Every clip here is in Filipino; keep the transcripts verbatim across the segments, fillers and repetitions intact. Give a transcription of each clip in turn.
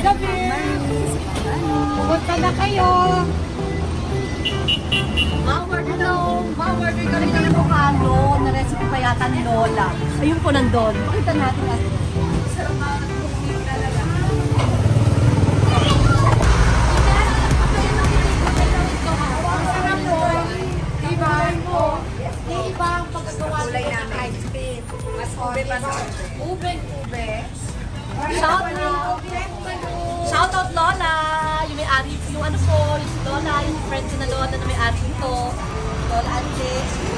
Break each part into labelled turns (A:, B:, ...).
A: gabi. Pumunta na kayo.
B: Ma-order ma-order ka rin ng avocado na recipe pa yata ni Lola. Ayun po nandun. Pakita natin at
A: iba ang pagkagawa ng ice cream. Mas ube pa sa ube-ube.
B: shout out! Shout out Lola! Yung may-ari, yung ano po, yung si Lola, yung friend ko na Lola na may-ari nito. Lola Ante.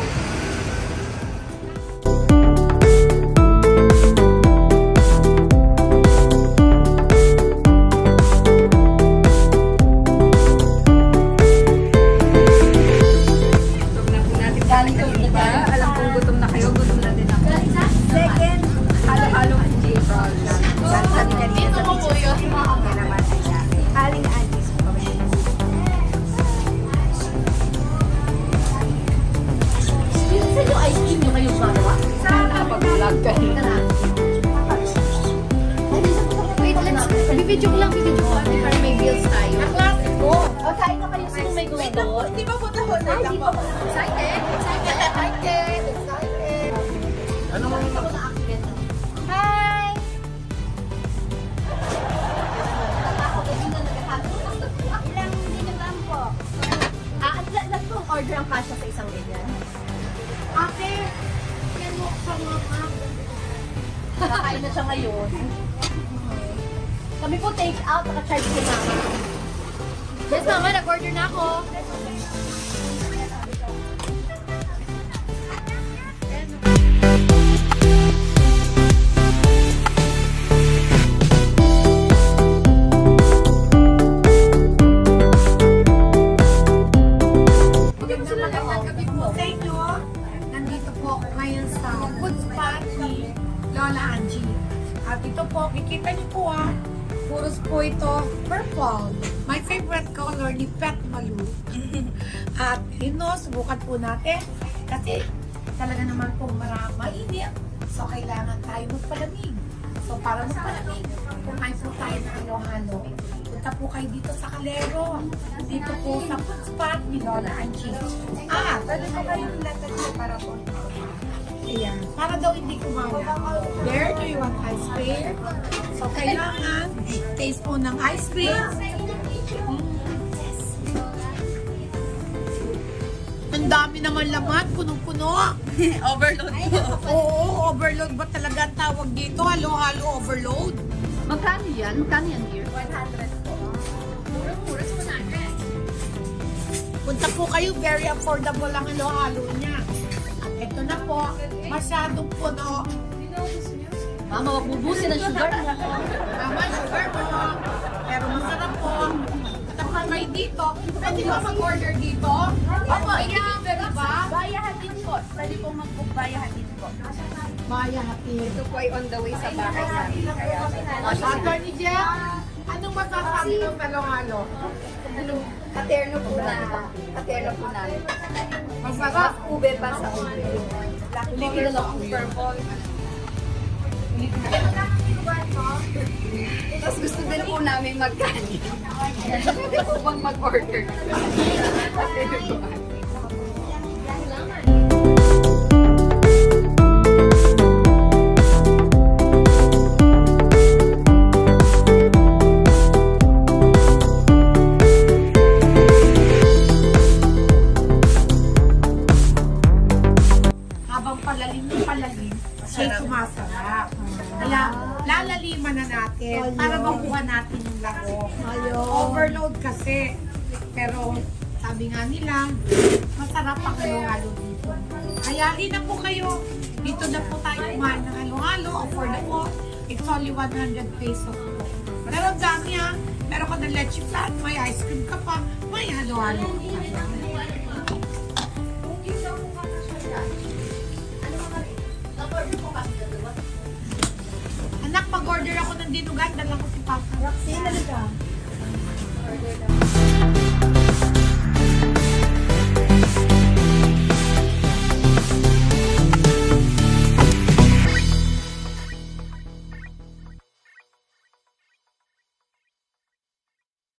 C: Bibidyo ko lang, bibidyo ko. Para may bills tayo.
B: Naklasin ko. O, kain na kayo sino may gusto.
A: Hindi ba po tahon na lang po?
C: Excited? Excited?
A: Excited! Excited!
D: Ano mo naman?
B: Hi!
C: Ilang din lang po.
B: Ah, at lahat po ang order ang kasya sa isang ganyan.
A: Ate, yan mo sa mga.
B: Nakain na siya ngayon. Kami po take out, naka-charge ko na.
C: Yes, mama, nag-order na ako.
A: Sa inyo, nandito po ako ngayon sa food spot ni Lola Angie. At ito po, kikita niyo po ah, puros po ito purple. My favorite color ni Pet Malu. At yun no, subukan po natin. Kasi talaga naman po marami mainit. So kailangan tayo magpalamig. So para magpalamig, kumain po tayo ng halo-halo. Punta po kayo dito sa Calero. Dito po sa food spot ni Lola Angie. Ah, pwede po kayong latag niyo para po. Ayan. Para daw hindi kumala. There, do you want ice cream? So, kailangan taste po ng ice cream. Mm. Ang dami naman laman. Punong-puno.
B: Overload po.
A: Oo, overload ba talaga ang tawag dito? Halo-halo overload.
B: Magkano yan? Magkano yan, dear?
C: one hundred po. Mura-mura sa one hundred.
A: Punta po kayo. Very affordable ang halo-halo niya. At ito na po. Masyadong puno.
B: Mama, wag bubusin ang sugar mo.
A: Mama, sugar mo. Pero masarap po. Tapos kayo dito. Pwede ba mag-order dito?
C: Opo,
A: i-deliver ba?
C: bayahatin po. Pwede po mag-book bayahatin po.
A: Maya, happy.
C: Ito po ay on the way sa bahay namin. Kaya,
A: Attorney Jeff, anong masasabi mo sa halo-halo?
C: katerno po na. Katerno po namin.
A: Masarap.
C: Ube pa sa ube.
B: Ulitin na lang ang purple.
C: Tapos gusto din po namin magkanin. Pwede po bang mag-order?
A: Habang palalim ng palalim, siya sumasarap. Kaya lalaliman na natin para makuha natin yung lahok. Overload kasi. Pero sabi nga nila, masarap ang halo-halo dito. Kaya rin na po kayo. Dito na po tayo kumain ng halo-halo. Affordable. It's only one hundred pesos po. Pero ang dami ha. Meron ka ng leche flan, may ice cream ka pa, may halo-halo ka pa. Anak, pag-order ako ng dinugan, dalang ko si Papa.
C: Roxy, talaga. Order na.